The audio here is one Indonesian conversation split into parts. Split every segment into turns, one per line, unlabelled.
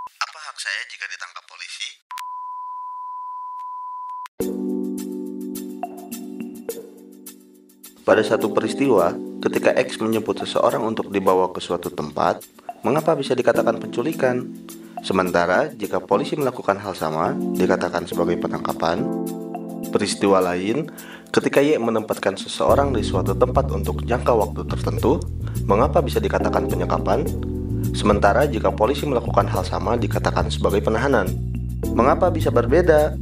Apa hak saya jika ditangkap polisi? Pada satu peristiwa, ketika X menjemput seseorang untuk dibawa ke suatu tempat, mengapa bisa dikatakan penculikan? Sementara jika polisi melakukan hal sama, dikatakan sebagai penangkapan. Peristiwa lain, ketika Y menempatkan seseorang di suatu tempat untuk jangka waktu tertentu, mengapa bisa dikatakan penyekapan? Sementara jika polisi melakukan hal sama, dikatakan sebagai penahanan. Mengapa bisa berbeda?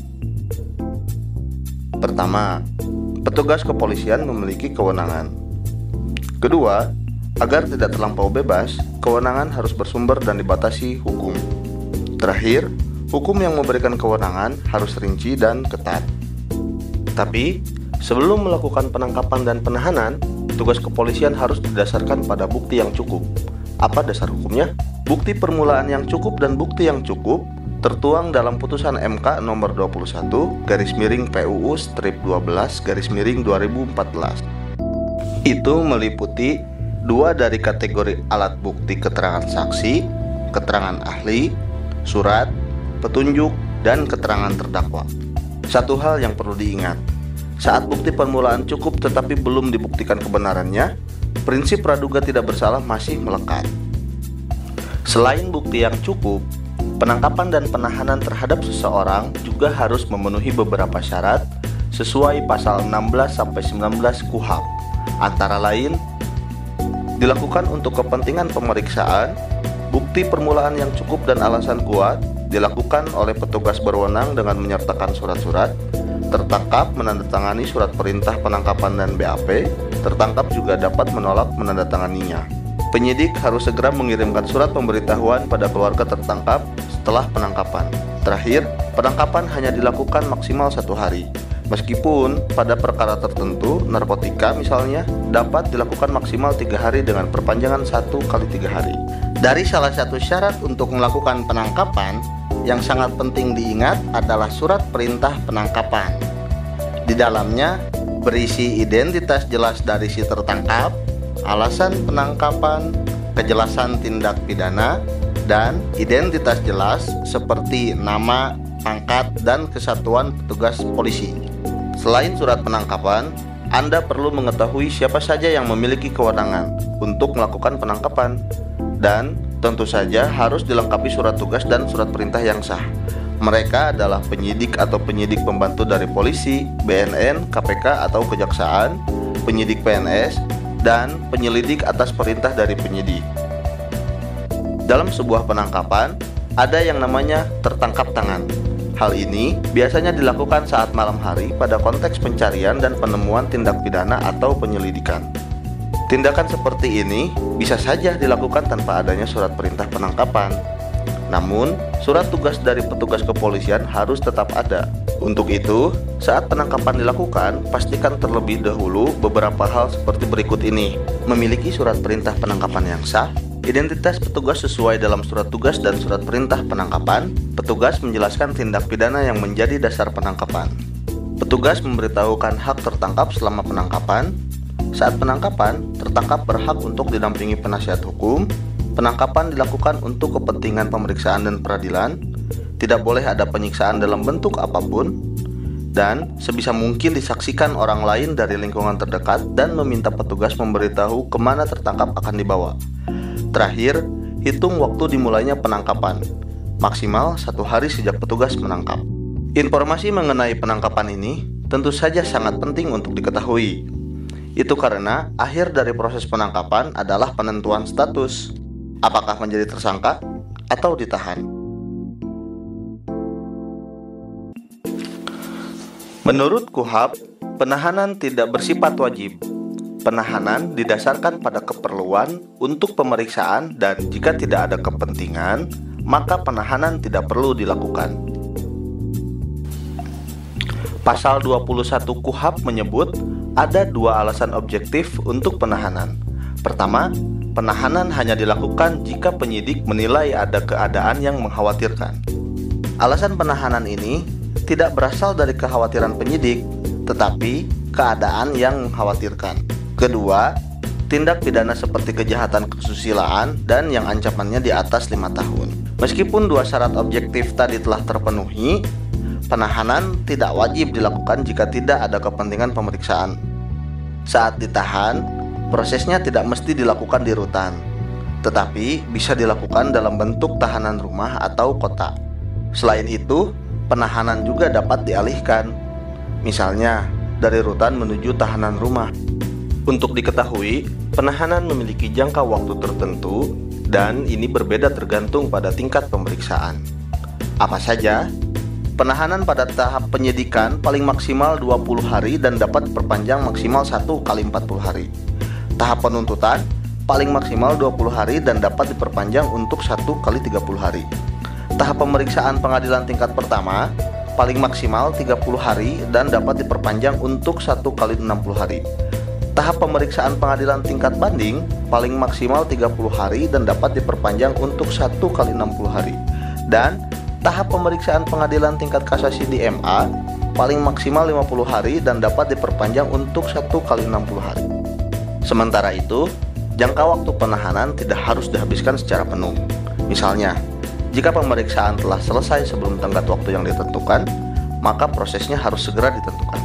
Pertama, petugas kepolisian memiliki kewenangan. Kedua, agar tidak terlampau bebas, kewenangan harus bersumber dan dibatasi hukum. Terakhir, hukum yang memberikan kewenangan harus rinci dan ketat. Tapi, sebelum melakukan penangkapan dan penahanan, tugas kepolisian harus didasarkan pada bukti yang cukup. Apa dasar hukumnya? Bukti permulaan yang cukup dan bukti yang cukup tertuang dalam putusan MK nomor 21/PUU-12/2014. Itu meliputi 2 dari kategori alat bukti keterangan saksi, keterangan ahli, surat, petunjuk, dan keterangan terdakwa. Satu hal yang perlu diingat, saat bukti permulaan cukup tetapi belum dibuktikan kebenarannya, prinsip praduga tidak bersalah masih melekat. Selain bukti yang cukup, penangkapan dan penahanan terhadap seseorang juga harus memenuhi beberapa syarat sesuai pasal 16-19 KUHP. Antara lain, dilakukan untuk kepentingan pemeriksaan, bukti permulaan yang cukup dan alasan kuat, dilakukan oleh petugas berwenang dengan menyertakan surat-surat, tertangkap menandatangani surat perintah penangkapan dan BAP, tertangkap juga dapat menolak menandatanganinya. Penyidik harus segera mengirimkan surat pemberitahuan pada keluarga tertangkap setelah penangkapan. Terakhir, penangkapan hanya dilakukan maksimal 1 hari. Meskipun pada perkara tertentu, narkotika misalnya, dapat dilakukan maksimal 3 hari dengan perpanjangan 1 kali 3 hari. Dari salah satu syarat untuk melakukan penangkapan, yang sangat penting diingat adalah surat perintah penangkapan. Di dalamnya berisi identitas jelas dari si tertangkap, alasan penangkapan, kejelasan tindak pidana, dan identitas jelas seperti nama, pangkat, dan kesatuan petugas polisi. Selain surat penangkapan, Anda perlu mengetahui siapa saja yang memiliki kewenangan untuk melakukan penangkapan, dan tentu saja harus dilengkapi surat tugas dan surat perintah yang sah. Mereka adalah penyidik atau penyidik pembantu dari polisi, BNN, KPK atau kejaksaan, penyidik PNS, dan penyelidik atas perintah dari penyidik. Dalam sebuah penangkapan, ada yang namanya tertangkap tangan. Hal ini biasanya dilakukan saat malam hari pada konteks pencarian dan penemuan tindak pidana atau penyelidikan. Tindakan seperti ini bisa saja dilakukan tanpa adanya surat perintah penangkapan. Namun, surat tugas dari petugas kepolisian harus tetap ada. Untuk itu, saat penangkapan dilakukan, pastikan terlebih dahulu beberapa hal seperti berikut ini. Memiliki surat perintah penangkapan yang sah, identitas petugas sesuai dalam surat tugas dan surat perintah penangkapan, petugas menjelaskan tindak pidana yang menjadi dasar penangkapan. Petugas memberitahukan hak tertangkap selama penangkapan. Saat penangkapan, tertangkap berhak untuk didampingi penasihat hukum. Penangkapan dilakukan untuk kepentingan pemeriksaan dan peradilan. Tidak boleh ada penyiksaan dalam bentuk apapun. Dan sebisa mungkin disaksikan orang lain dari lingkungan terdekat dan meminta petugas memberitahu kemana tertangkap akan dibawa. Terakhir, hitung waktu dimulainya penangkapan. Maksimal 1 hari sejak petugas menangkap. Informasi mengenai penangkapan ini tentu saja sangat penting untuk diketahui. Itu karena akhir dari proses penangkapan adalah penentuan status. Apakah menjadi tersangka atau ditahan. Menurut KUHP, penahanan tidak bersifat wajib. Penahanan didasarkan pada keperluan untuk pemeriksaan dan jika tidak ada kepentingan, maka penahanan tidak perlu dilakukan. Pasal 21 KUHP menyebut ada 2 alasan objektif untuk penahanan. Pertama, penahanan hanya dilakukan jika penyidik menilai ada keadaan yang mengkhawatirkan. Alasan penahanan ini tidak berasal dari kekhawatiran penyidik, tetapi keadaan yang mengkhawatirkan. Kedua, tindak pidana seperti kejahatan kesusilaan dan yang ancamannya di atas 5 tahun. Meskipun dua syarat objektif tadi telah terpenuhi, penahanan tidak wajib dilakukan jika tidak ada kepentingan pemeriksaan. Saat ditahan, prosesnya tidak mesti dilakukan di rutan, tetapi bisa dilakukan dalam bentuk tahanan rumah atau kota. Selain itu, penahanan juga dapat dialihkan, misalnya dari rutan menuju tahanan rumah. Untuk diketahui, penahanan memiliki jangka waktu tertentu dan ini berbeda tergantung pada tingkat pemeriksaan. Apa saja? Penahanan pada tahap penyidikan paling maksimal 20 hari dan dapat diperpanjang maksimal 1 kali 40 hari. Tahap penuntutan paling maksimal 20 hari dan dapat diperpanjang untuk 1 kali 30 hari. Tahap pemeriksaan pengadilan tingkat pertama paling maksimal 30 hari dan dapat diperpanjang untuk 1 kali 60 hari. Tahap pemeriksaan pengadilan tingkat banding paling maksimal 30 hari dan dapat diperpanjang untuk 1 kali 60 hari. Dan tahap pemeriksaan pengadilan tingkat kasasi di MA paling maksimal 50 hari dan dapat diperpanjang untuk 1 kali 60 hari. Sementara itu, jangka waktu penahanan tidak harus dihabiskan secara penuh. Misalnya, jika pemeriksaan telah selesai sebelum tenggat waktu yang ditentukan, maka prosesnya harus segera ditentukan.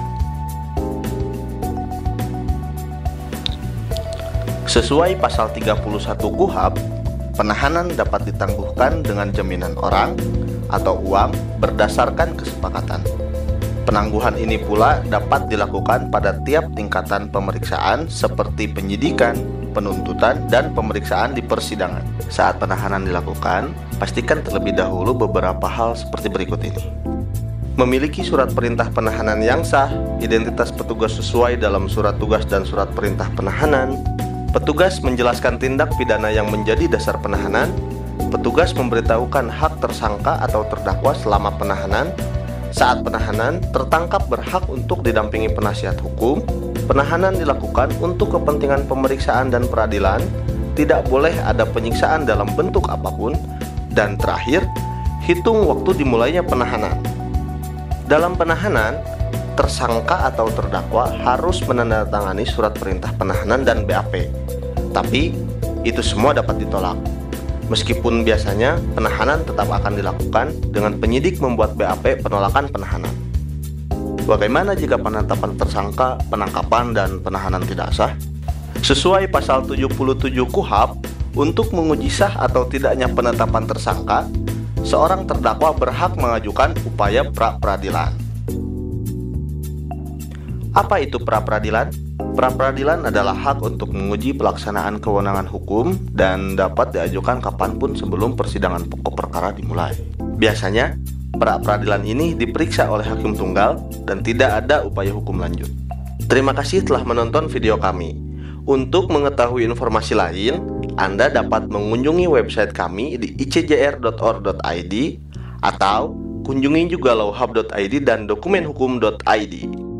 Sesuai pasal 31 KUHP, penahanan dapat ditangguhkan dengan jaminan orang atau uang berdasarkan kesepakatan. Penangguhan ini pula dapat dilakukan pada tiap tingkatan pemeriksaan seperti penyidikan, penuntutan, dan pemeriksaan di persidangan. Saat penahanan dilakukan, pastikan terlebih dahulu beberapa hal seperti berikut ini. Memiliki surat perintah penahanan yang sah, identitas petugas sesuai dalam surat tugas dan surat perintah penahanan, petugas menjelaskan tindak pidana yang menjadi dasar penahanan, petugas memberitahukan hak tersangka atau terdakwa selama penahanan. Saat penahanan, tertangkap berhak untuk didampingi penasihat hukum. Penahanan dilakukan untuk kepentingan pemeriksaan dan peradilan. Tidak boleh ada penyiksaan dalam bentuk apapun. Dan terakhir, hitung waktu dimulainya penahanan. Dalam penahanan, tersangka atau terdakwa harus menandatangani surat perintah penahanan dan BAP. Tapi, itu semua dapat ditolak. Meskipun biasanya penahanan tetap akan dilakukan dengan penyidik membuat BAP penolakan penahanan. Bagaimana jika penetapan tersangka, penangkapan, dan penahanan tidak sah? Sesuai pasal 77 KUHP, untuk menguji sah atau tidaknya penetapan tersangka, seorang terdakwa berhak mengajukan upaya pra-peradilan. Apa itu pra-peradilan? Pra-peradilan adalah hak untuk menguji pelaksanaan kewenangan hukum dan dapat diajukan kapanpun sebelum persidangan pokok perkara dimulai. Biasanya, pra-peradilan ini diperiksa oleh hakim tunggal dan tidak ada upaya hukum lanjut. Terima kasih telah menonton video kami. Untuk mengetahui informasi lain, Anda dapat mengunjungi website kami di icjr.or.id atau kunjungi juga lawhub.id dan dokumenhukum.id.